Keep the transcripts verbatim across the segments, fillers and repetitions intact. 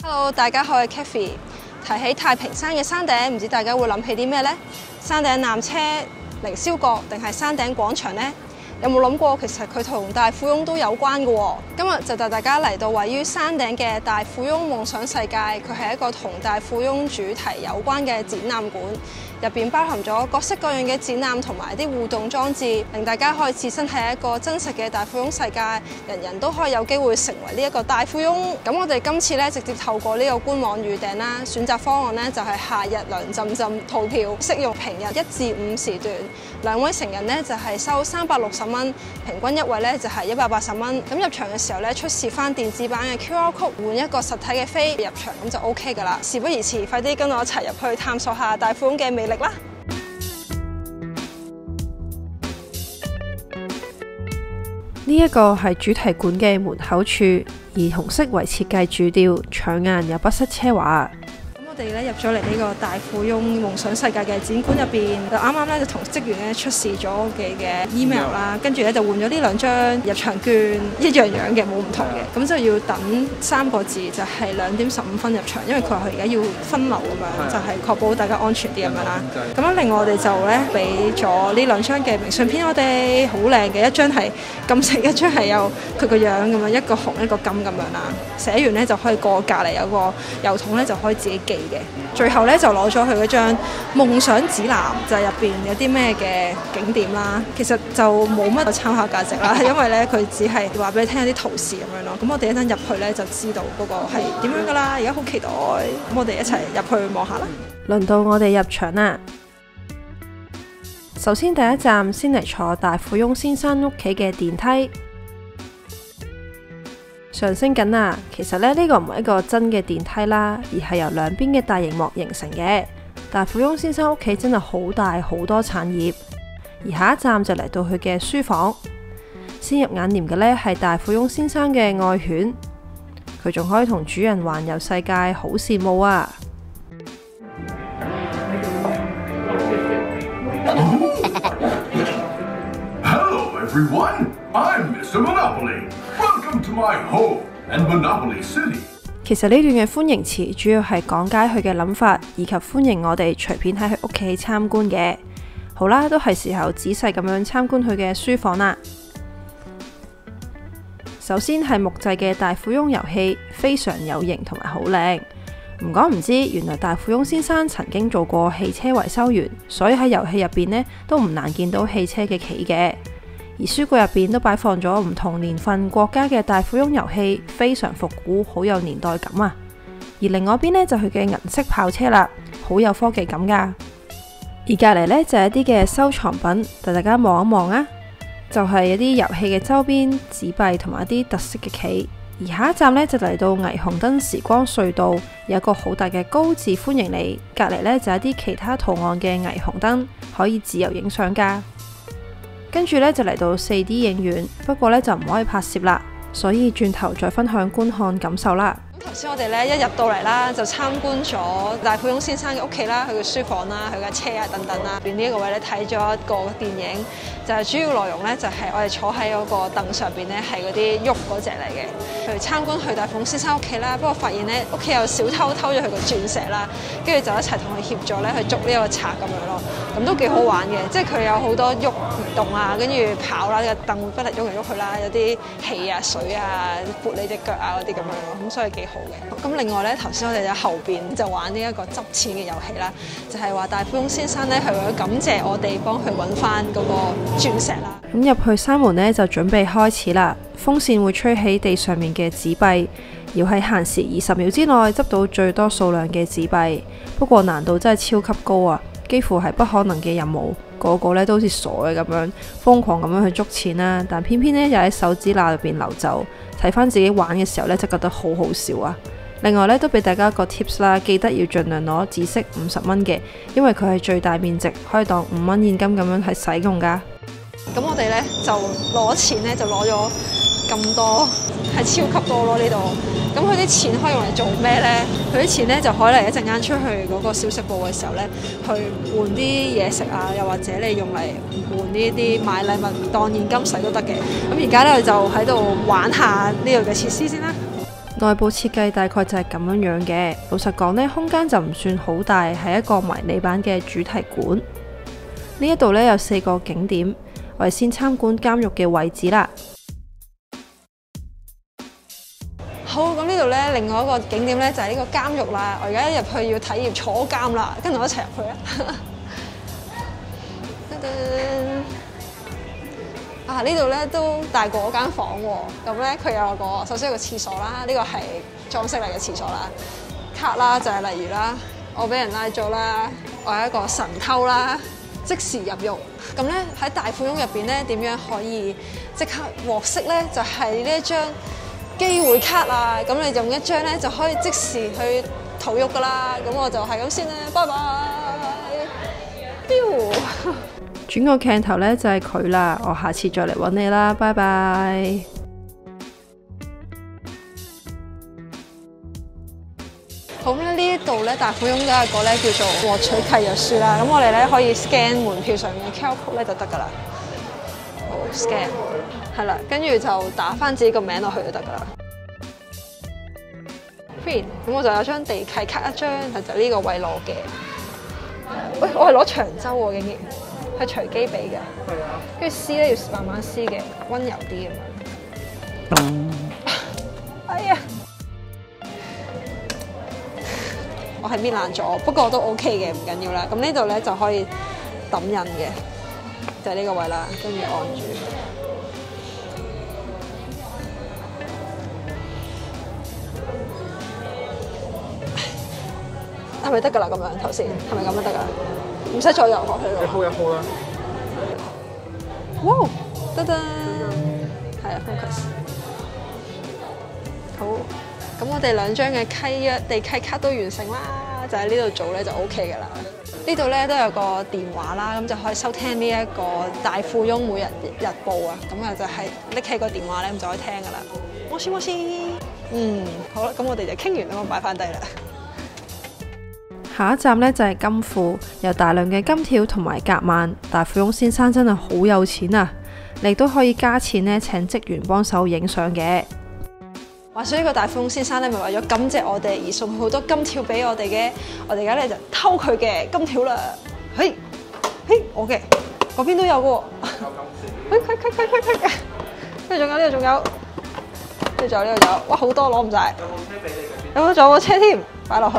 Hello， 大家好，我係 Kathy。提起太平山嘅山頂，唔知大家會諗起啲咩呢？山頂纜車、凌霄閣定係山頂廣場呢？有冇諗過其實佢同大富翁都有關嘅喎？今日就帶大家嚟到位於山頂嘅大富翁夢想世界，佢係一個同大富翁主題有關嘅展覽館，入邊包含咗各式各樣嘅展覽同埋啲互動裝置，令大家可以置身喺一個真實嘅大富翁世界，人人都可以有機會成為呢一個大富翁。咁我哋今次咧直接透過呢個官網預訂啦，選擇方案咧就係夏日涼浸浸套票，適用平日一至五時段，兩位成人咧就係收三百六十蚊，平均一位咧就係一百八十蚊。咁入場嘅時候咧，出示翻電子版嘅 Q R code 換一個實體嘅飛入場，咁就 O K 噶啦。事不宜遲，快啲跟我一齊入去探索下大富翁嘅魅力啦！ 呢一個係主題館嘅門口處，以紅色為設計主調，搶眼又不失奢華。 我哋咧入咗嚟呢個大富翁夢想世界嘅展館入邊，就啱啱咧就同職員咧出示咗我哋嘅 email 啦，跟住咧就換咗呢兩張入場券，一樣樣嘅冇唔同嘅，咁就要等三個字，就係兩點十五分入場，因為佢話佢而家要分流咁樣，就係、是、確保大家安全啲咁樣啦。咁樣另外我哋就咧俾咗呢兩張嘅明信片，我哋好靚嘅，一張係金色，一張係有佢個樣咁樣，一個紅一個金咁樣啦。寫完咧就可以過隔離有個郵筒咧，就可以自己寄。最後咧就攞咗佢嗰張夢想指南，就係入邊有啲咩嘅景點啦。其實就冇乜參考價值啦，因為咧佢只係話俾你聽有啲圖示咁樣咯。咁我哋一陣入去咧就知道嗰個係點樣噶啦。而家好期待，咁我哋一齊入去望下啦。 輪到我哋入場啦。首先第一站先嚟坐大富翁先生屋企嘅電梯。上升緊啊！其實咧呢個唔係一個真嘅電梯啦，而係由兩邊嘅大螢幕形成嘅。大富翁先生屋企真係好大，好多產業。而下一站就嚟到佢嘅書房。先入眼簾嘅呢係大富翁先生嘅愛犬，佢仲可以同主人環遊世界，好羨慕啊 ！Hello everyone, I'm Mister Monopoly.Welcome to my home and Monopoly City。 其實呢段嘅歡迎詞主要係講解佢嘅諗法，以及歡迎我哋隨便喺佢屋企參觀嘅。好啦，都係時候仔細咁樣參觀佢嘅書房啦。首先係木製嘅大富翁遊戲，非常有型同埋好靚。唔講唔知，原來大富翁先生曾經做過汽車維修員，所以喺遊戲入邊呢都唔難見到汽車嘅企嘅。而書櫃入邊都擺放咗唔同年份國家嘅大富翁遊戲，非常復古，好有年代感啊！而另外一邊呢，就佢嘅銀色跑車啦，好有科技感噶。而隔籬呢，就係一啲嘅收藏品，帶大家望一望啊！就係一啲遊戲嘅周邊、紙幣同埋一啲特色嘅企。而下一站呢，就嚟到霓虹燈時光隧道，有一個好大嘅高字歡迎你。隔籬呢，就係一啲其他圖案嘅霓虹燈，可以自由影相噶。跟住咧就嚟到 四 D 影院，不過咧就唔可以拍攝啦，所以轉頭再分享觀看感受啦。 頭先我哋咧一入到嚟啦，就參觀咗大富翁先生嘅屋企啦，佢嘅書房啦，佢嘅車啊等等啦。邊呢一個位咧睇咗一個電影，就係、是、主要內容咧就係、是、我哋坐喺嗰個凳上邊咧係嗰啲喐嗰隻嚟嘅。去參觀去大富翁先生屋企啦，不過發現咧屋企有小偷偷咗佢個鑽石啦，跟住就一齊同佢協助咧去捉呢一個賊咁樣咯。咁都幾好玩嘅，即係佢有好多喐移動啊，跟住跑啦，個凳會不停喐嚟喐去啦，有啲氣啊、水啊撥你隻腳啊嗰啲咁樣咯，咁所以幾好嘅。咁另外咧，頭先我哋喺後邊就玩呢一個執錢嘅遊戲啦，就係話大富翁先生咧係為咗感謝我哋幫佢揾翻嗰個鑽石啦。 咁入去閂門咧就準備開始啦，風扇會吹起地上面嘅紙幣，要喺限時二十秒之內執到最多數量嘅紙幣。不過難度真係超級高啊，幾乎係不可能嘅任務。個個咧都好似傻嘅咁樣，瘋狂咁樣去捉錢啦。但偏偏咧又喺手指罅入邊流走。睇翻自己玩嘅時候咧，就覺得好好笑啊！另外咧都俾大家一個 tips 啦，記得要盡量攞紫色五十蚊嘅，因為佢係最大面值，可以當五蚊現金咁樣係使用噶。 咁我哋咧就攞錢咧就攞咗咁多，係超級多咯呢度。咁佢啲錢可以用嚟做咩咧？佢啲錢咧就可以嚟一陣間出去嗰個小食部嘅時候咧，去換啲嘢食啊，又或者你用嚟換呢啲買禮物當現金使都得嘅。咁而家咧就喺度玩下呢度嘅設施先啦。 內部設計大概就係咁樣樣嘅。老實講呢，空間就唔算好大，係一個迷你版嘅主題館。呢一度呢，有四個景點，我哋先參觀監獄嘅位置啦。 好，咁呢度呢，另外一個景點呢，就係呢個監獄啦。我而家一入去要體驗坐監啦，跟住我一齊入去啊！啊！呢度咧都大過我間房喎，咁咧佢有個首先有個廁所啦，呢個係裝飾嚟嘅廁所啦。卡啦就係例如啦，我俾人拉咗啦，我係一個神偷啦，即時入獄。咁咧喺大富翁入邊咧點樣可以即刻獲釋咧？就係呢一張機會卡啊！咁你用一張咧就可以即時去逃獄噶啦。咁我就係咁先啦，拜拜。 轉個鏡頭呢，就係佢啦，我下次再嚟揾你啦，拜拜。 好咧，呢一度咧大富翁都有個咧叫做獲取契約書啦，咁我哋咧可以 scan 門票上面嘅 Q R code 咧就得噶啦。好 scan， 係啦，跟住就打翻自己個名落去就得噶啦。Print， 咁我就有張地契卡一張，係就呢個位攞嘅。喂，我係攞長洲喎，竟然。係隨機俾嘅，跟住撕咧要慢慢撕嘅，溫柔啲咁樣。嗯、哎呀，我係搣爛咗，不過都 OK 嘅，唔緊要啦。咁呢度咧就可以揼印嘅，就係、是、呢個位啦，跟住按住。係咪得㗎啦？咁樣頭先係咪咁樣得㗎？唔使再游落去咯。 你 hold 一 hold 啦。 哇！得得，係啊 ，focus。好，咁我哋兩張嘅契約地契卡都完成啦，就喺呢度做咧就 O K 噶啦。呢度咧都有個電話啦，咁就可以收聽呢一個大富翁每日日報啊。咁啊就係拎起個電話咧，咁就可以聽噶啦。摩斯摩斯，嗯，好啦，咁我哋就傾完啦，我擺翻低啦。 下一站呢，就係金庫，有大量嘅金條同埋夾萬。大富翁先生真係好有錢啊！你都可以加錢呢，請職員幫手影相嘅。 話說呢個大富翁先生咧，咪為咗感謝我哋而送好多金條俾我哋嘅。我哋而家咧就偷佢嘅金條啦。嘿，嘿，我嘅嗰邊都有嘅喎。嘿，嘿，嘿，嘿，嘿，嘿。跟住仲有呢度仲有，跟住仲有呢度仲有，哇好多攞唔晒。有冇車俾你嘅？有冇仲有個車添？擺落去。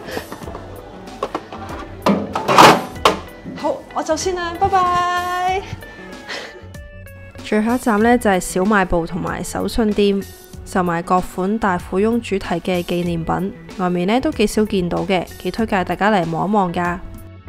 好，我走先啦，拜拜。 最後一站呢，就係小賣部同埋手信店，售賣各款大富翁主題嘅紀念品，外面呢都幾少見到嘅，幾推介大家嚟望一望噶。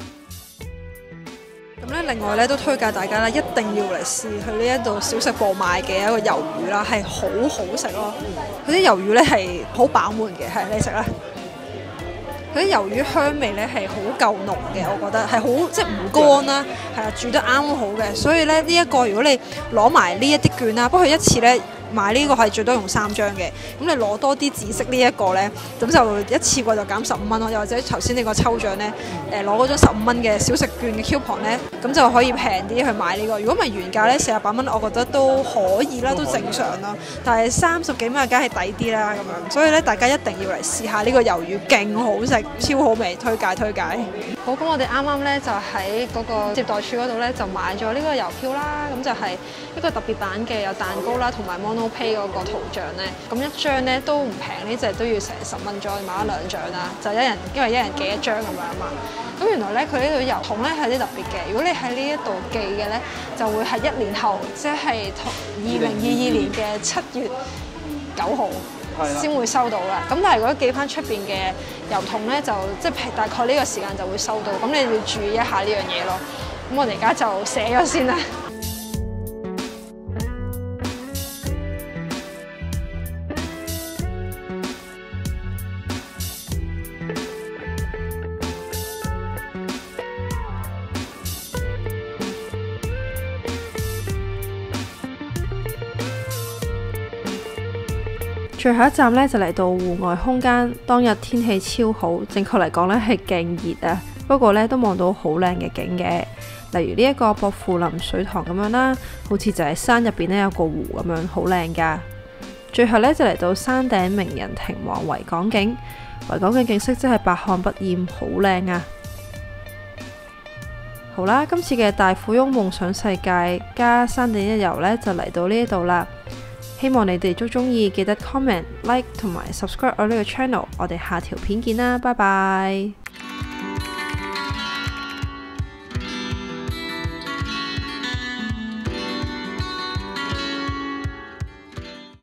咁咧，另外咧都推介大家咧一定要嚟試去呢一度小食部賣嘅一個魷魚啦，係好好食咯。佢啲魷魚咧係好飽滿嘅，係你食啦。佢啲魷魚香味咧係好夠濃嘅，我覺得係好即係唔乾啦，係啊，煮得啱好嘅。所以咧呢一個如果你攞埋呢一啲券啦，不過一次咧買呢個係最多用三張嘅，咁你攞多啲紫色呢一個咧，咁就一次過就減十五蚊咯。又或者頭先呢個抽獎咧，誒攞嗰張十五蚊嘅小食券嘅 coupon 咧，咁就可以平啲去買呢個。如果唔係原價咧四十八蚊，我覺得都可以啦，都正常啦。但係三十幾蚊梗係抵啲啦咁樣，所以咧大家一定要嚟試下呢個魷魚，勁好食，超好味，推介推介。好，咁我哋啱啱咧就喺嗰個接待處嗰度咧就買咗呢個郵票啦，咁就係一個特別版嘅，有蛋糕啦同埋 MonoPay 嗰個圖像咧，咁一張咧都唔平，呢隻都要成十蚊左右買咗兩張啦，就一人因為一人寄一張咁樣啊嘛。咁原來咧佢呢度郵筒咧係啲特別嘅，如果你喺呢一度寄嘅咧，就會係一年後，即係二零二二年嘅七月九號先會收到啦。咁但係如果寄翻出邊嘅郵筒咧，就即係大概呢個時間就會收到，咁你要注意一下呢樣嘢咯。咁我哋而家就寫咗先啦。 最後一站呢，就嚟到戶外空間，當日天氣超好，正確嚟講呢係勁熱啊，不過呢都望到好靚嘅景嘅，例如呢一個薄扶林水塘咁樣啦，好似就係山入邊呢有個湖咁樣，好靚噶。 最後呢，就嚟到山頂名人亭望維港景，維港嘅景色真係百看不厭，好靚啊！好啦，今次嘅大富翁夢想世界加山頂一遊呢，就嚟到呢度啦。希望你哋都中意，記得 comment、like 同埋 subscribe 我呢個 channel。我哋下條片見啦，拜拜。